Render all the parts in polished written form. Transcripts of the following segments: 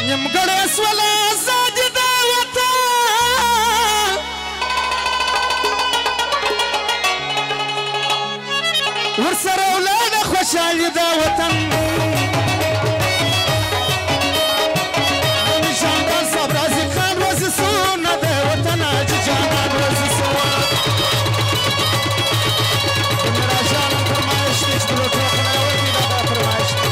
نیمګړی سوله ازادي د وطن ورسره ولاړه خوشحالي د وطن نشاندار صاحب رازي خان روزي سونه د وطن حاجي جانان روزي سونه میرا جان فرمایش دی چې ټول خلک دا فرمایش دی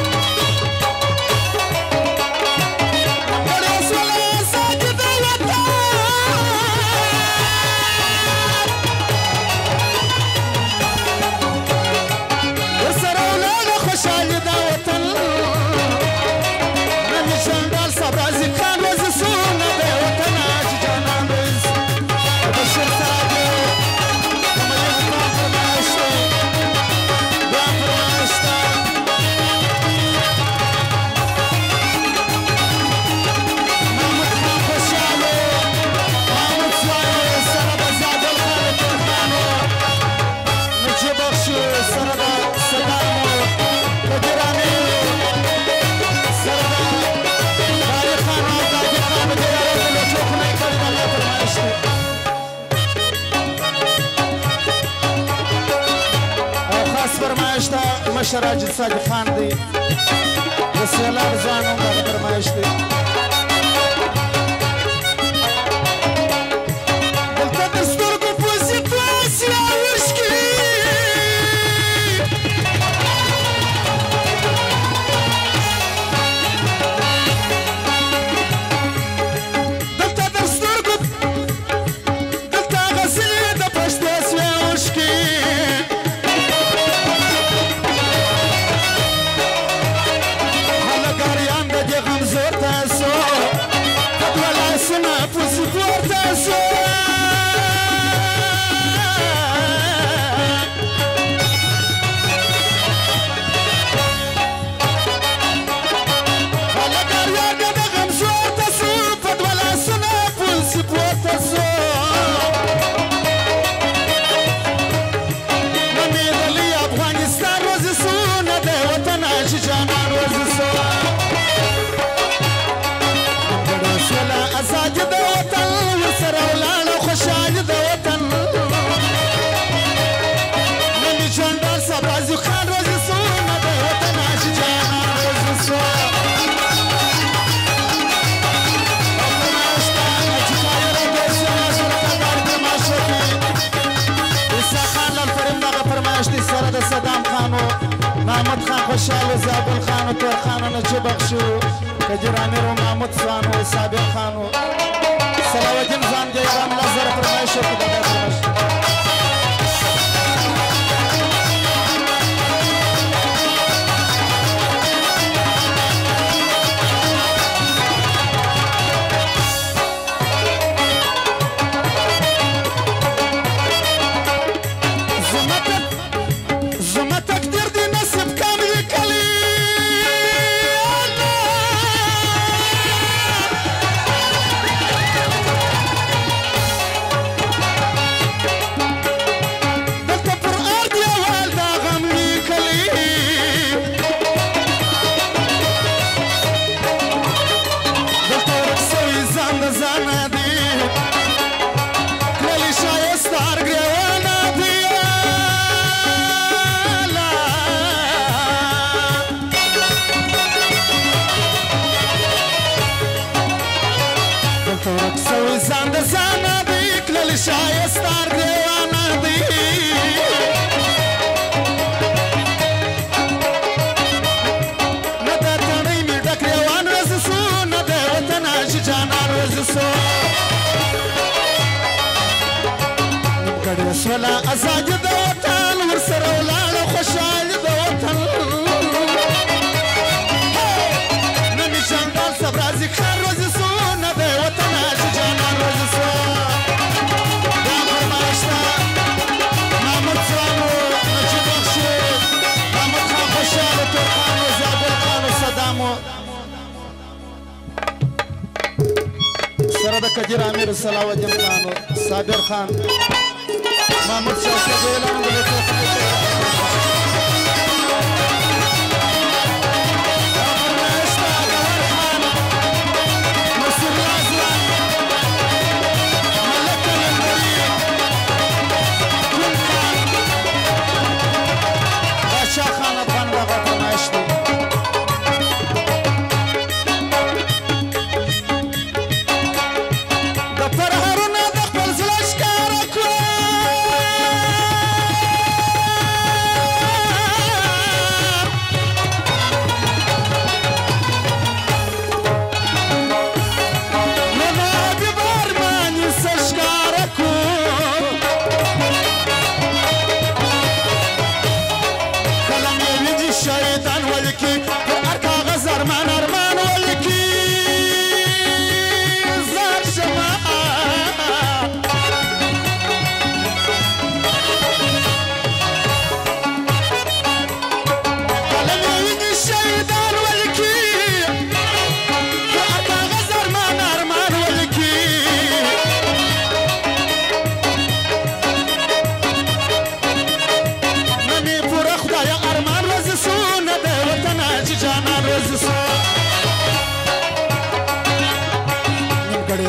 مشر حاجي صادق خان دی د سیلاب ځوان هم دغه فرمایش دی دلته د سترګو په سیتواسي اوښکي دلته د سترګو دلته غزلې د پښتو سوې اوښکي محمد خان خوشحال و زابل خان و تور خان و نجیب بخشو کجر امیر و محمود سوان و سابق خان و صلاح الدین خان جیران نظر فرمایش و کدادر فرمایش شایستار دیوانه دی نه د تڼۍ مې ډک ریوان رزي سو نه د وطن حاجي جانان رزي سو نیمګړې سوله ازادي د وطن ورسره ولاړه خوشحالي د وطن نه مې جاندال صاحب رازي خان رزي سو نه د وطن حاجي جانان رزي سو سره د کجر امیر صلاح الدین خان صابر خان محمود شاه اعلان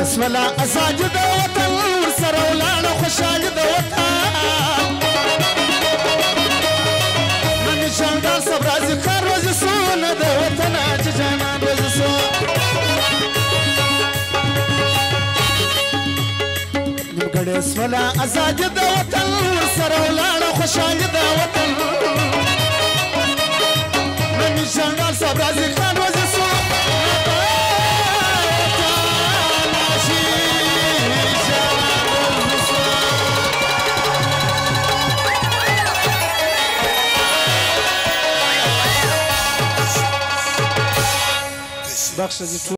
سولا ازاج د وطن سره ولاړه خوشاله د وطن من شاندار صبر از کار روز سونه د وطن چې جانان روز سو نیمګړې سولا ازاج د وطن سره ولاړه خوشاله د وطن من شاندار صبر از کار روز سو بخش